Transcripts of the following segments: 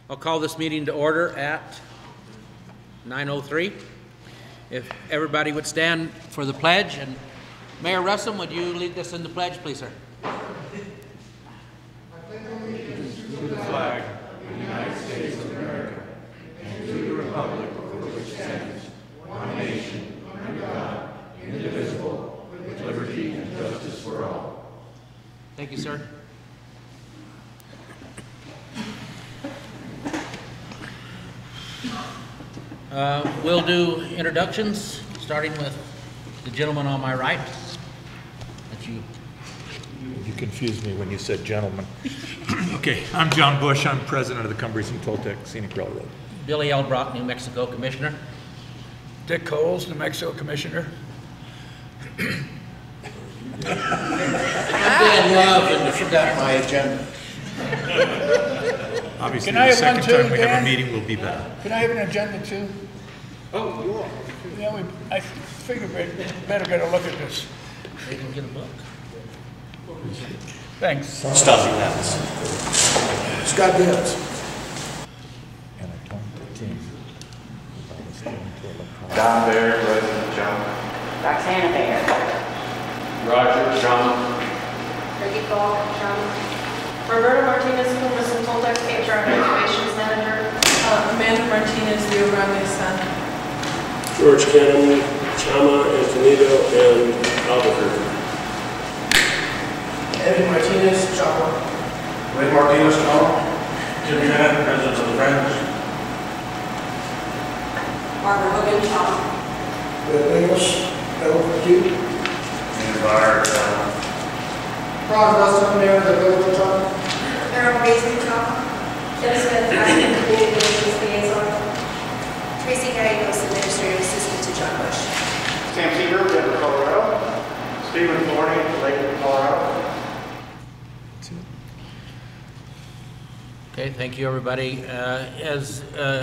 I'll call this meeting to order at 9:03. If everybody would stand for the pledge, and Mayor Russell, would you lead us in the pledge, please, sir? I pledge allegiance to the flag of the United States of America and to the republic for which it stands, one nation, under God, indivisible, with liberty and justice for all. Thank you, sir. We'll do introductions, starting with the gentleman on my right. You confused me when you said gentleman. Okay, I'm John Bush. I'm president of the Cumbres and Toltec Scenic Railroad. Billy Elbrock, New Mexico Commissioner. Dick Coles, New Mexico Commissioner. I'm being loved and forgot my agenda. Obviously, Can I the have one second too, time we have Dan? a meeting will be better. Can I have an agenda too? Oh, you are. Yeah, I figured we better get a look at this. They can get a book. Thanks. Stuffy hats. Scott Gibbs. And I told the team about us going to electronic. Don Bear, resident Chama. Roxana Bear. Roger Chama. Ricky Paul, Chama. Roberta Martinez, Cumbres and Toltec HR and Activations Manager. Amanda Martinez, Rio Grande Sun. George Cannon, Chama, Antonito, and Albuquerque. Eddie Martinez, Chama. Ray Martinez, Chama. Jim Shannon, President of the Friends. Barbara Hogan, Chama. Bill English, L.Q. Ian Barr, Chama. Ron Russell, Mayor of the Village of Chama. Carol Basin, Chama. Kim Smith, President, Communications Liaison. Tracy Gallegos, Administrative Assistant to John Bush. Sam Seaver, Denver, Colorado. Stephen Thorney, Lakewood, Colorado. Okay, thank you, everybody. As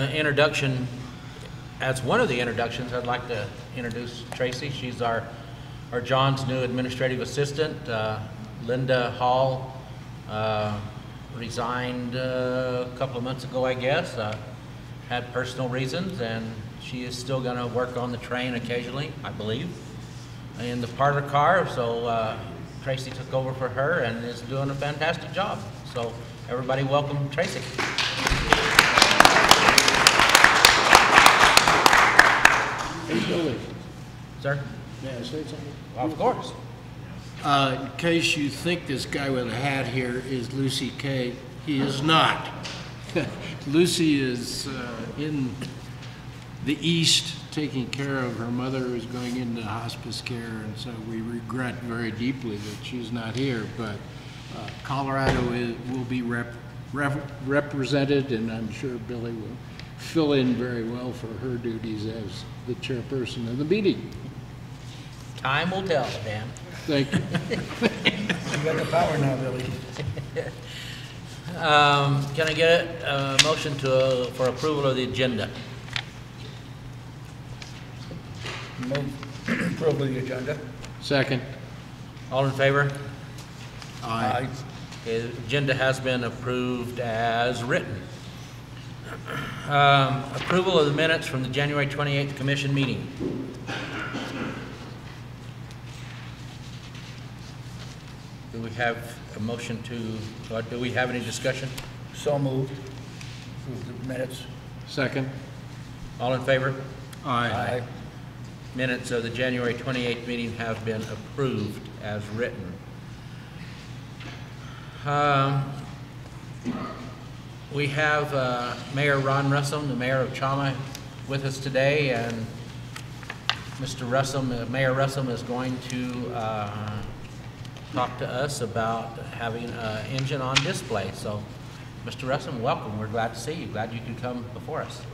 one of the introductions, I'd like to introduce Tracy. She's our John's new administrative assistant. Linda Hall resigned a couple of months ago, I guess. Had personal reasons, and she is still going to work on the train occasionally, I believe, in the part of the car. So Tracy took over for her and is doing a fantastic job. So everybody welcome Tracy. Hey, Billy. Sir? May I say something? Of course. In case you think this guy with a hat here is Lucy Kay, he is not. Lucy is in the East taking care of her mother who's going into hospice care, and so we regret very deeply that she's not here, but Colorado will be represented, and I'm sure Billy will fill in very well for her duties as the chairperson of the meeting. Time will tell, Dan. Thank you. You got the power now, Billy. Can I get a motion for approval of the agenda? Move approval of the agenda. Second. All in favor? Aye. Okay, the agenda has been approved as written. Approval of the minutes from the January 28th Commission meeting. Do we have a motion to, or do we have any discussion? So moved. Approve the minutes. Second. All in favor? Aye. Minutes of the January 28th meeting have been approved as written. We have Mayor Ron Russell, the mayor of Chama, with us today, and Mr. Russell, Mayor Russell, is going to talk to us about having an engine on display. So, Mr. Russell, welcome. We're glad to see you. Glad you could come before us.